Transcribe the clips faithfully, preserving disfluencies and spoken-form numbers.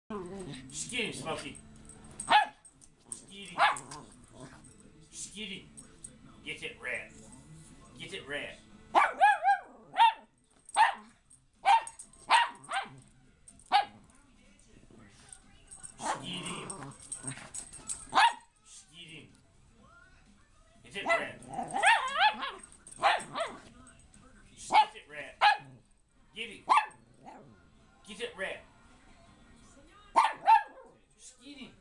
Get him, Smokey. Get him. Get him. Get it, rat. Get it, rat. Get him. Get him. Get it, rat. Get it, rat. Get him. Get it, rat. Get him.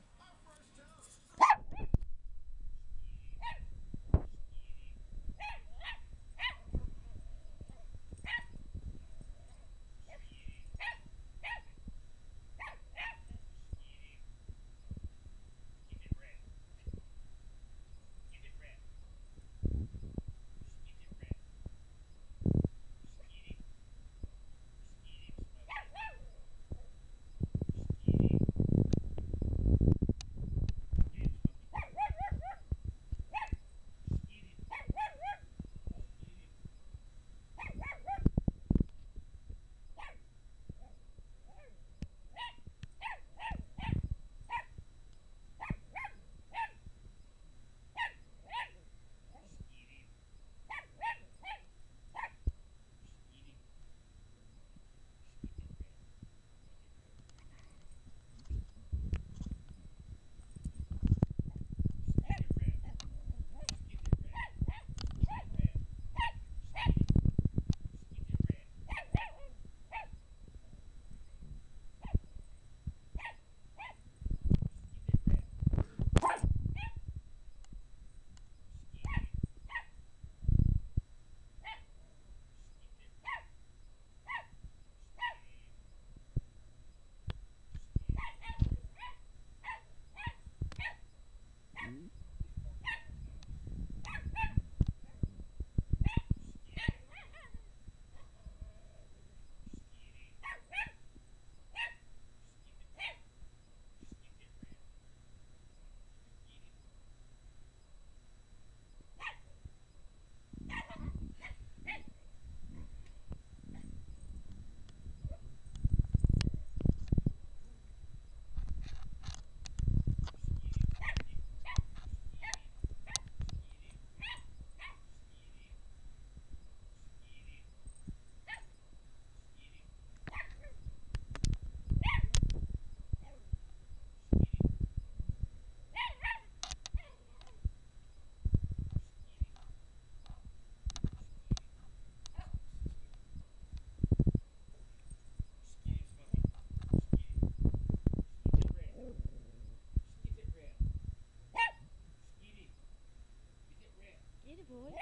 Get it, boy.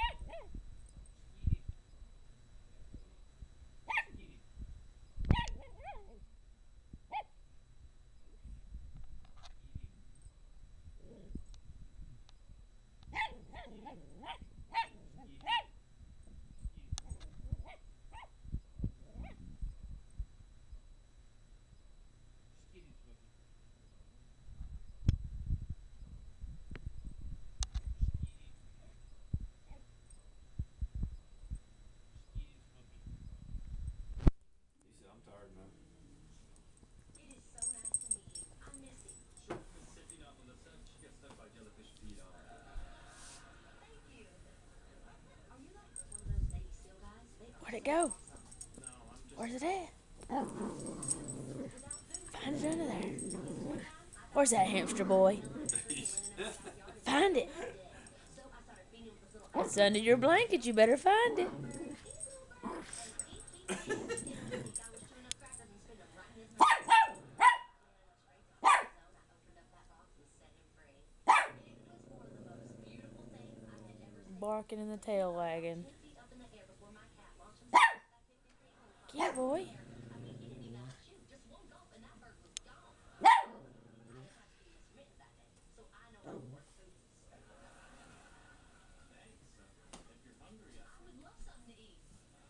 He said, I'm tired, man. It is so nice to meet you. I miss it. Sure. Miss Tiffany on Melissa. She gets stuck by jellyfish feet on. Thank you. Are you like one of those Navy SEAL guys? They are Where'd it so go? awesome. No, I'm just. Where's it at? Without food, Find it under there. one time I thought Where's that hamster boy? Find it. so. I started feeding him with little It's under your blanket. You better find it. these little birds. And each week, every week I was chewing up crackers and spitting them right in his mouth. When I went straight to the zone, I opened up that box and set him free. It was one of the most beautiful things I had ever seen. Barking and the tail wagging. Ten feet up in the air before my cat launched himself back fifty feet home. Cute boy. I mean, he didn't even have to shoot. Just one gulp and that bird was gone. I didn't have to be smitten that day, so I know what food is. Thanks. Uh, if you're hungry, I I would love something to eat.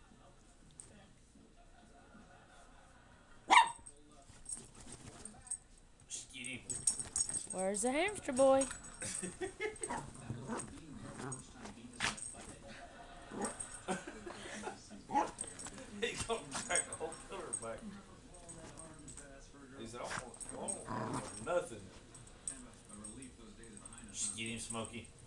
Get him. Where's the hamster boy? He's going to back the whole pillar back. He said, I want home. Nothing. Just get him, Smokey.